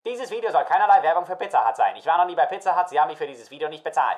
Dieses Video soll keinerlei Werbung für Pizza Hut sein. Ich war noch nie bei Pizza Hut, sie haben mich für dieses Video nicht bezahlt.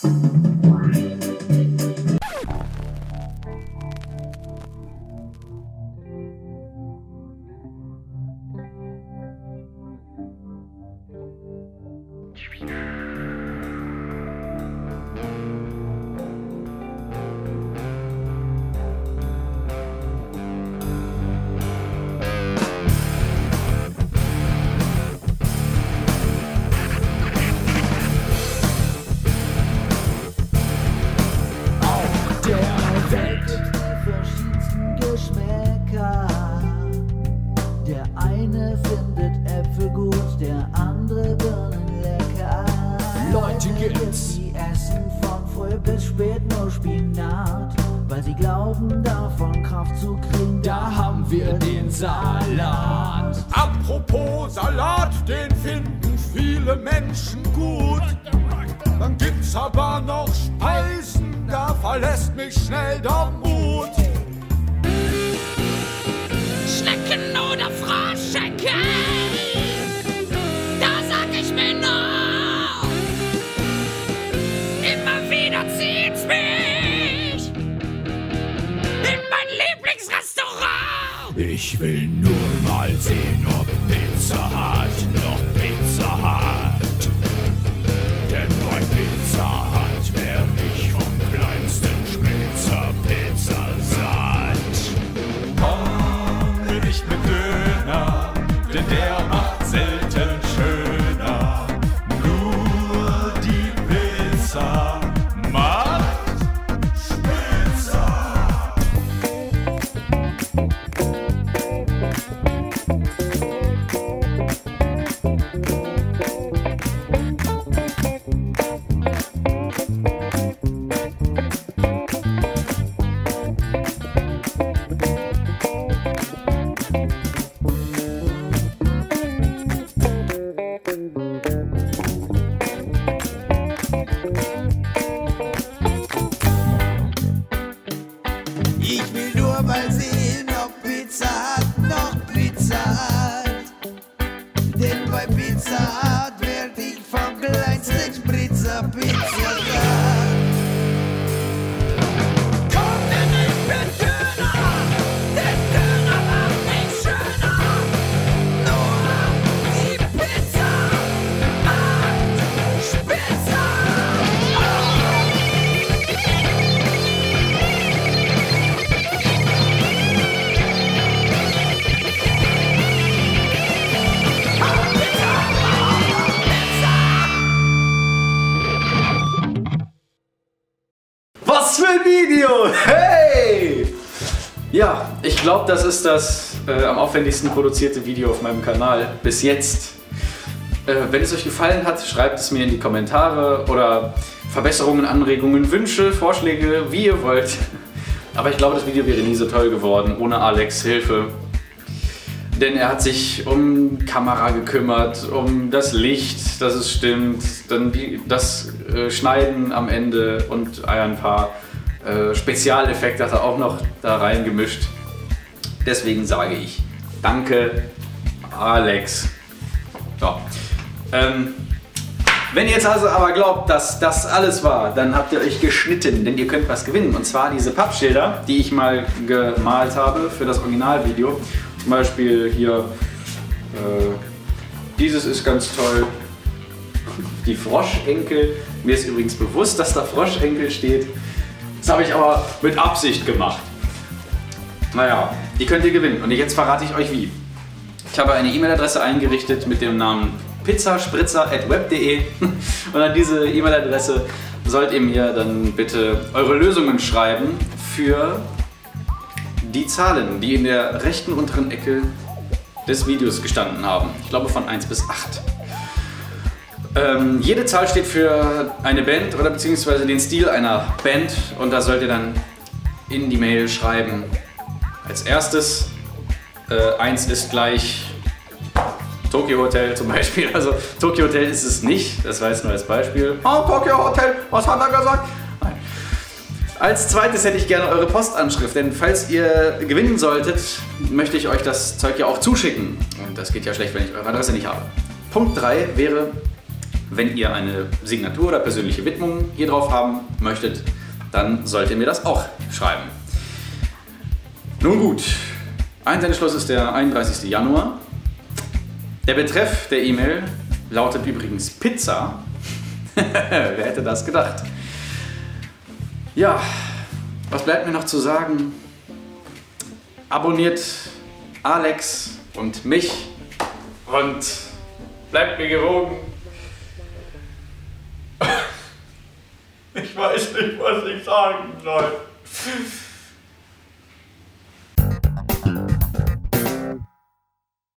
Verschiedensten Geschmäcker. Der eine findet Äpfel gut, der andere Birnen lecker. Leute gibt's, die essen von früh bis spät nur Spinat, weil sie glauben, davon Kraft zu kriegen. da haben wir den Salat. Apropos Salat, den finden viele Menschen gut. Dann gibt's aber noch Speisen, da verlässt mich schnell der Mut. Schnecken oder Froschschenkel, da sag ich mir noch, immer wieder zieht's mich in mein Lieblingsrestaurant. Ich will nur mal sehen, ob Pizza Hut noch Pizza hat. Denn bei Pizza Hut wär ich vom kleinsten Spitzer Pizza satt. Komm mir nicht mit Döner, denn der macht selten schöner. Nur die Pizza macht spitzer. Ich will nur mal sehen, ob Pizza Hut noch Pizza hat. Denn bei Pizza Hut werd ich vom kleinsten Spritzer Pizza satt. Komm mir nicht mit Döner, den Döner macht mich schöner. Nur die Pizza macht spitzer. Was für ein Video! Hey! Ja, ich glaube, das ist das am aufwendigsten produzierte Video auf meinem Kanal bis jetzt. Wenn es euch gefallen hat, schreibt es mir in die Kommentare oder Verbesserungen, Anregungen, Wünsche, Vorschläge, wie ihr wollt. Aber ich glaube, das Video wäre nie so toll geworden ohne Alex' Hilfe. Denn er hat sich um Kamera gekümmert, um das Licht, dass es stimmt, dann das Schneiden am Ende und ein paar Spezialeffekte hat er auch noch da reingemischt. Deswegen sage ich danke, Alex. So. Wenn ihr jetzt also aber glaubt, dass das alles war, dann habt ihr euch geschnitten, denn ihr könnt was gewinnen. Und zwar diese Pappschilder, die ich mal gemalt habe für das Originalvideo. Zum Beispiel hier, dieses ist ganz toll, die Froschenkel. Mir ist übrigens bewusst, dass da Froschenkel steht. Das habe ich aber mit Absicht gemacht. Naja, die könnt ihr gewinnen und jetzt verrate ich euch wie. Ich habe eine E-Mail-Adresse eingerichtet mit dem Namen pizzaspritzer@web.de und an diese E-Mail-Adresse sollt ihr mir dann bitte eure Lösungen schreiben für die Zahlen, die in der rechten unteren Ecke des Videos gestanden haben. Ich glaube von 1 bis 8. Jede Zahl steht für eine Band oder beziehungsweise den Stil einer Band und da sollt ihr dann in die Mail schreiben. Als erstes 1 ist gleich Tokyo Hotel zum Beispiel. Also Tokyo Hotel ist es nicht, das war jetzt nur als Beispiel. Oh, Tokyo Hotel, was hat er gesagt? Nein. Als zweites hätte ich gerne eure Postanschrift, denn falls ihr gewinnen solltet, möchte ich euch das Zeug ja auch zuschicken. Und das geht ja schlecht, wenn ich eure Adresse nicht habe. Punkt 3 wäre, wenn ihr eine Signatur oder persönliche Widmung hier drauf haben möchtet, dann solltet ihr mir das auch schreiben. Nun gut, Einsendeschluss ist der 31. Januar. Der Betreff der E-Mail lautet übrigens Pizza. Wer hätte das gedacht? Ja, was bleibt mir noch zu sagen? Abonniert Alex und mich und bleibt mir gewogen. Ich weiß nicht, was ich sagen soll.